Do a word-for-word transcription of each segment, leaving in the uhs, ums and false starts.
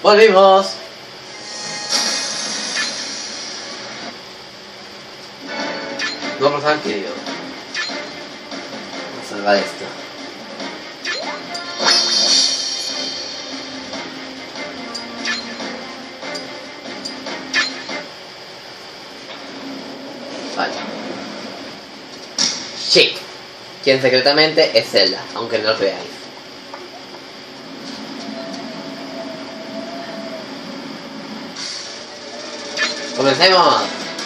¡Volvimos! No pasar que yo. Vamos a salvar esto. Vale. Sí. Quien secretamente es Zelda, aunque no lo veáis. ¡Comencemos!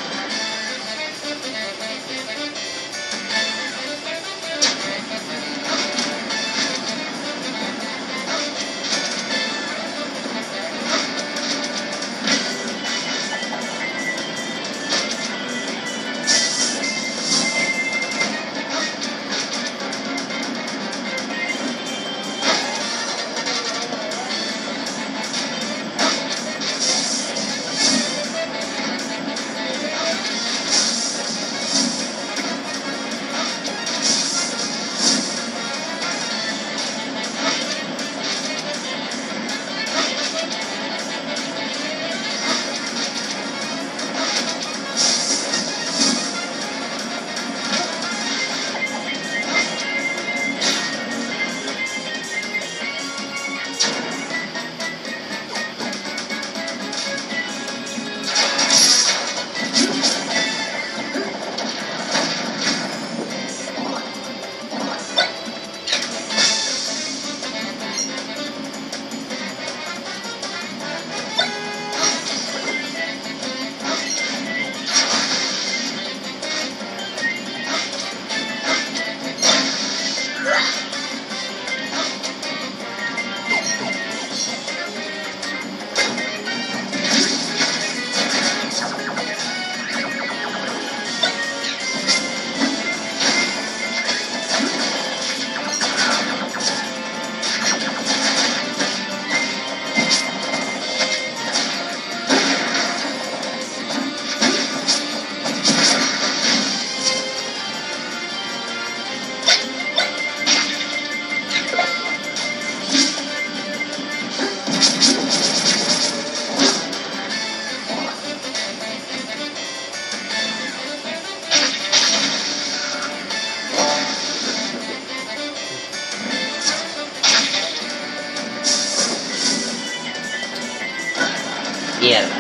Mierda.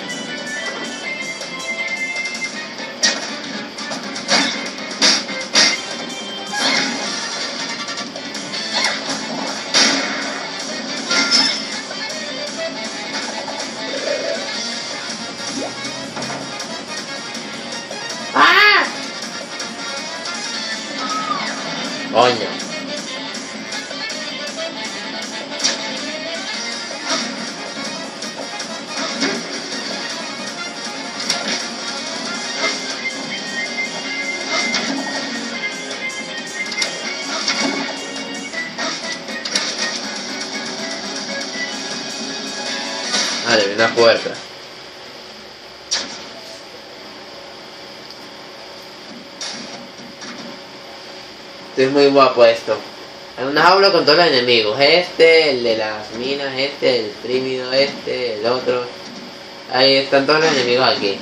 ¡Ah! Coño. Vale, una puerta. Es muy guapo esto. Hay una jaula con todos los enemigos. Este, el de las minas, este, el trímido, este, el otro. Ahí están todos los enemigos aquí.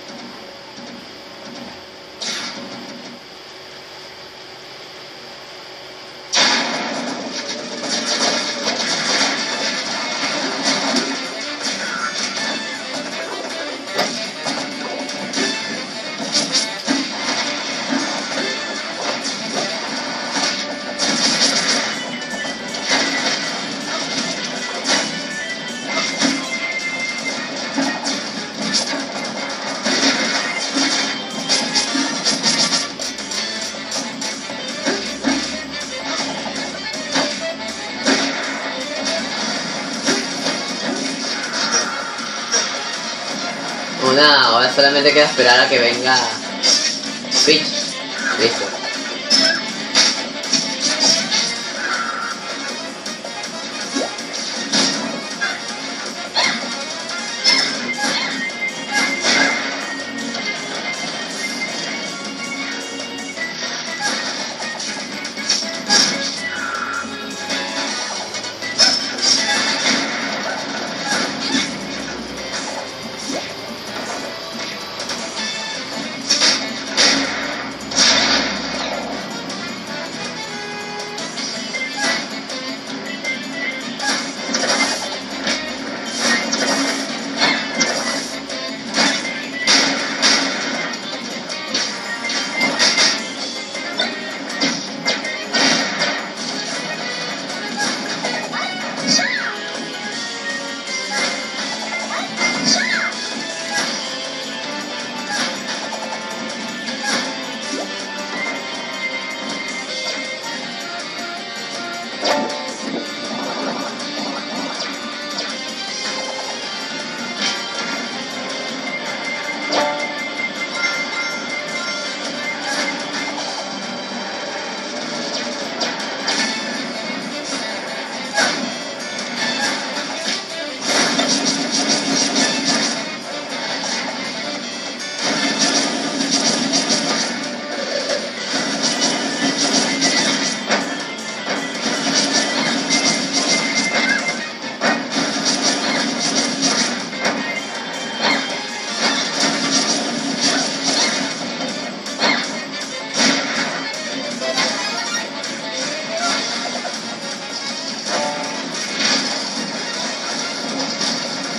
Nada, ahora solamente queda esperar a que venga Peach. Listo.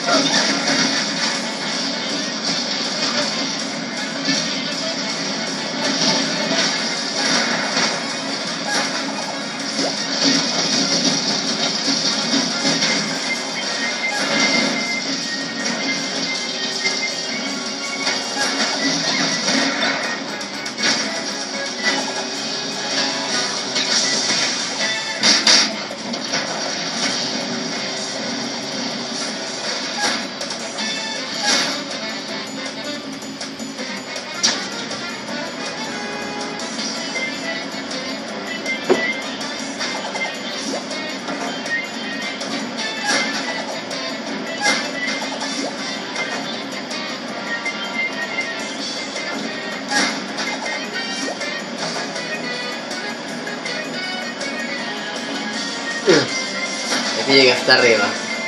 Aquí llega hasta arriba.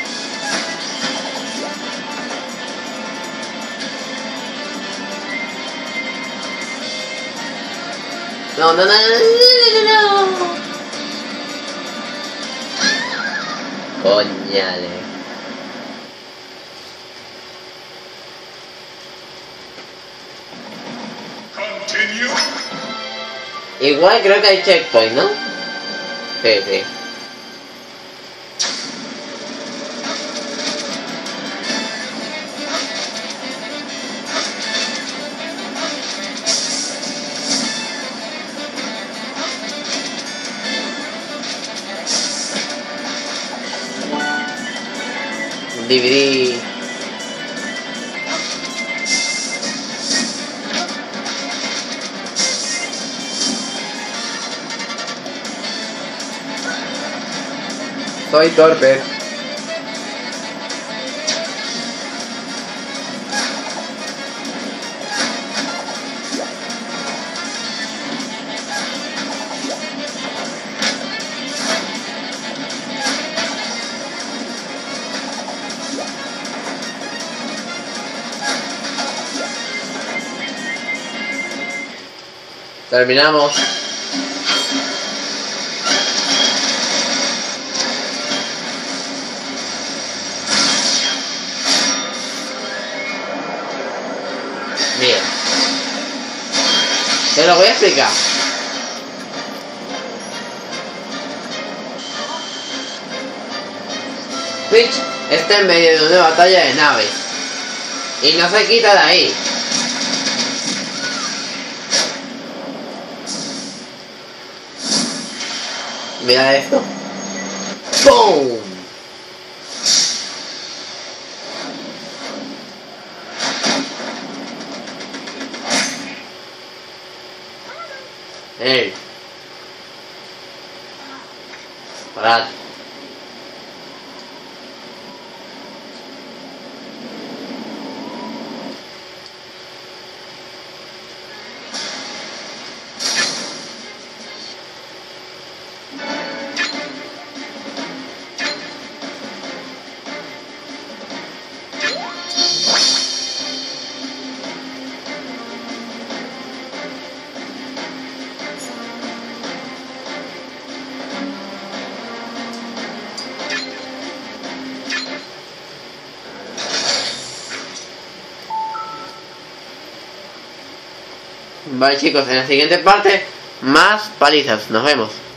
No, no, no, no, no, no, no. Coñale. Continue. Igual creo que hay checkpoint, ¿no? Sí, sí. D V D. Soy torpe. Terminamos. Bien. Te lo voy a explicar. Peach está en medio de una batalla de naves y no se quita de ahí. Mira esto. ¡Pum! ¡Ey! Parad. Vale chicos, en la siguiente parte más palizas, nos vemos.